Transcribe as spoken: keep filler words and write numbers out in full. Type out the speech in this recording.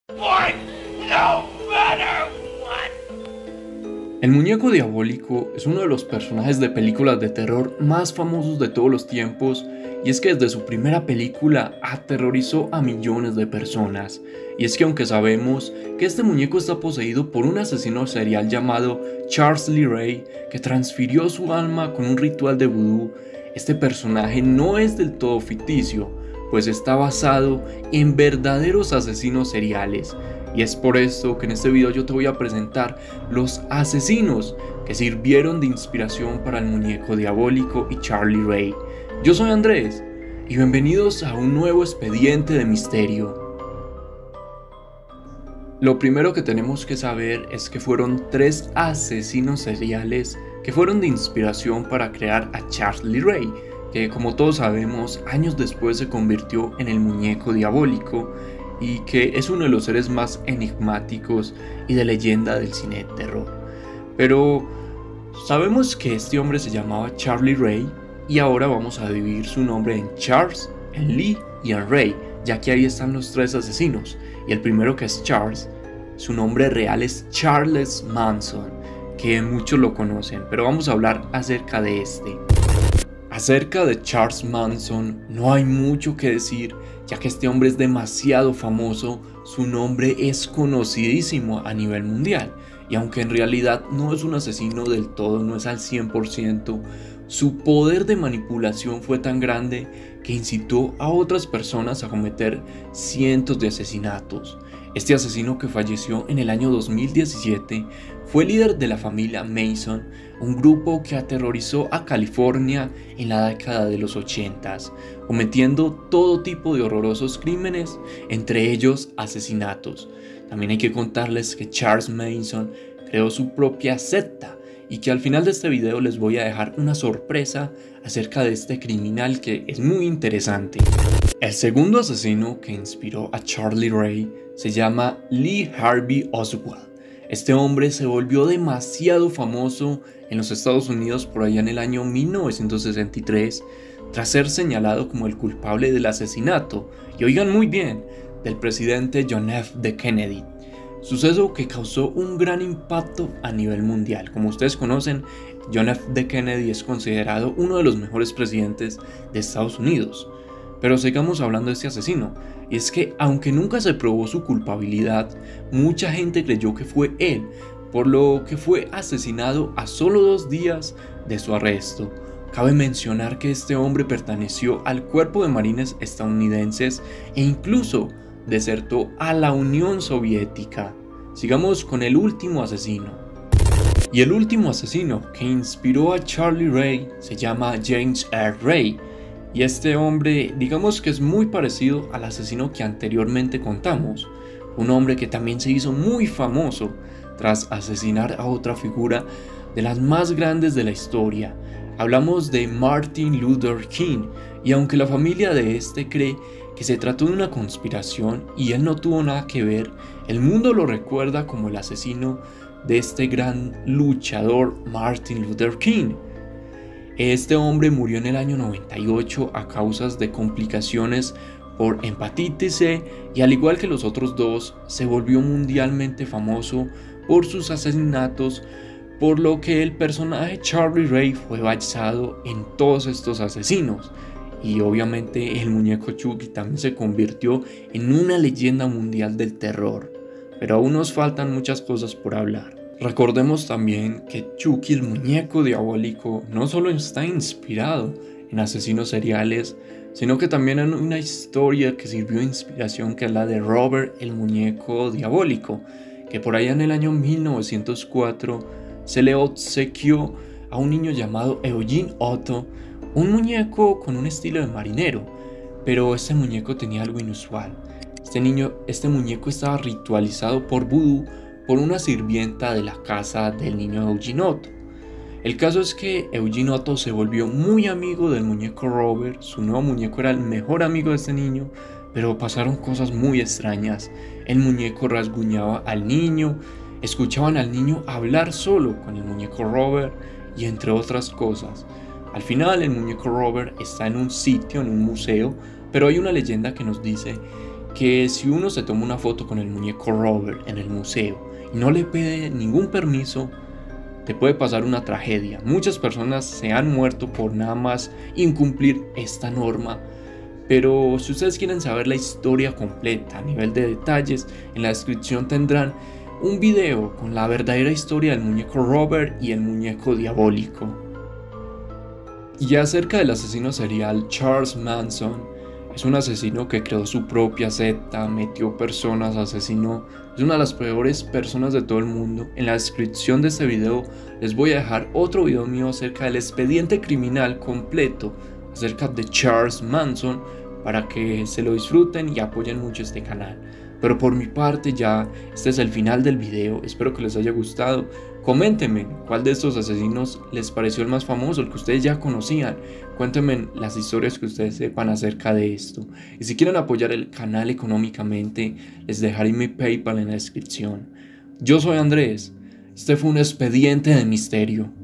What? No matter what. El muñeco diabólico es uno de los personajes de películas de terror más famosos de todos los tiempos, y es que desde su primera película aterrorizó a millones de personas. Y es que aunque sabemos que este muñeco está poseído por un asesino serial llamado Charles Lee Ray, que transfirió su alma con un ritual de vudú, este personaje no es del todo ficticio, pues está basado en verdaderos asesinos seriales. Y es por esto que en este video yo te voy a presentar los asesinos que sirvieron de inspiración para el muñeco diabólico y Charlie Ray. Yo soy Andrés y bienvenidos a un nuevo expediente de misterio. Lo primero que tenemos que saber es que fueron tres asesinos seriales que fueron de inspiración para crear a Charlie Ray, que como todos sabemos años después se convirtió en el muñeco diabólico y que es uno de los seres más enigmáticos y de leyenda del cine de terror. Pero sabemos que este hombre se llamaba Charlie Ray y ahora vamos a dividir su nombre en Charles, en Lee y en Ray, ya que ahí están los tres asesinos. Y el primero, que es Charles, su nombre real es Charles Manson, que muchos lo conocen, pero vamos a hablar acerca de este. Acerca de Charles Manson no hay mucho que decir, ya que este hombre es demasiado famoso, su nombre es conocidísimo a nivel mundial, y aunque en realidad no es un asesino del todo, no es al cien por ciento, su poder de manipulación fue tan grande que incitó a otras personas a cometer cientos de asesinatos. Este asesino, que falleció en el año dos mil diecisiete, fue líder de la familia Manson, un grupo que aterrorizó a California en la década de los ochentas, cometiendo todo tipo de horrorosos crímenes, entre ellos asesinatos. También hay que contarles que Charles Manson creó su propia secta, y que al final de este video les voy a dejar una sorpresa acerca de este criminal que es muy interesante. El segundo asesino que inspiró a Charlie Ray se llama Lee Harvey Oswald. Este hombre se volvió demasiado famoso en los Estados Unidos por allá en el año mil novecientos sesenta y tres, tras ser señalado como el culpable del asesinato, y oigan muy bien, del presidente John F. Kennedy. Suceso que causó un gran impacto a nivel mundial. Como ustedes conocen, John F. Kennedy es considerado uno de los mejores presidentes de Estados Unidos. Pero sigamos hablando de este asesino, y es que aunque nunca se probó su culpabilidad, mucha gente creyó que fue él, por lo que fue asesinado a solo dos días de su arresto. Cabe mencionar que este hombre perteneció al cuerpo de marines estadounidenses e incluso desertó a la Unión Soviética. Sigamos con el último asesino. Y el último asesino que inspiró a Charlie Ray se llama James Earl Ray. Y este hombre, digamos que es muy parecido al asesino que anteriormente contamos. Un hombre que también se hizo muy famoso tras asesinar a otra figura de las más grandes de la historia. Hablamos de Martin Luther King, y aunque la familia de este cree que se trató de una conspiración y él no tuvo nada que ver, el mundo lo recuerda como el asesino de este gran luchador Martin Luther King. Este hombre murió en el año noventa y ocho a causas de complicaciones por hepatitis C, y al igual que los otros dos, se volvió mundialmente famoso por sus asesinatos, por lo que el personaje Charlie Ray fue basado en todos estos asesinos. Y obviamente el muñeco Chucky también se convirtió en una leyenda mundial del terror. Pero aún nos faltan muchas cosas por hablar. Recordemos también que Chucky, el muñeco diabólico, no solo está inspirado en asesinos seriales, sino que también en una historia que sirvió de inspiración, que es la de Robert, el muñeco diabólico, que por allá en el año mil novecientos cuatro se le obsequió a un niño llamado Eugene Otto, un muñeco con un estilo de marinero. Pero este muñeco tenía algo inusual. Este niño, este muñeco estaba ritualizado por vudú por una sirvienta de la casa del niño Eugene Otto. El caso es que Eugene Otto se volvió muy amigo del muñeco Robert. Su nuevo muñeco era el mejor amigo de este niño, pero pasaron cosas muy extrañas. El muñeco rasguñaba al niño, escuchaban al niño hablar solo con el muñeco Robert, y entre otras cosas. Al final el muñeco Robert está en un sitio, en un museo, pero hay una leyenda que nos dice que si uno se toma una foto con el muñeco Robert en el museo y no le pide ningún permiso, te puede pasar una tragedia. Muchas personas se han muerto por nada más incumplir esta norma. Pero si ustedes quieren saber la historia completa a nivel de detalles, en la descripción tendrán un video con la verdadera historia del muñeco Robert y el muñeco diabólico. Y acerca del asesino serial Charles Manson, es un asesino que creó su propia secta, metió personas, asesinó, es una de las peores personas de todo el mundo. En la descripción de este video les voy a dejar otro video mío acerca del expediente criminal completo, acerca de Charles Manson, para que se lo disfruten y apoyen mucho este canal. Pero por mi parte ya este es el final del video, espero que les haya gustado. Coméntenme cuál de estos asesinos les pareció el más famoso, el que ustedes ya conocían. Cuéntenme las historias que ustedes sepan acerca de esto. Y si quieren apoyar el canal económicamente, les dejaré mi PayPal en la descripción. Yo soy Andrés, este fue un expediente de misterio.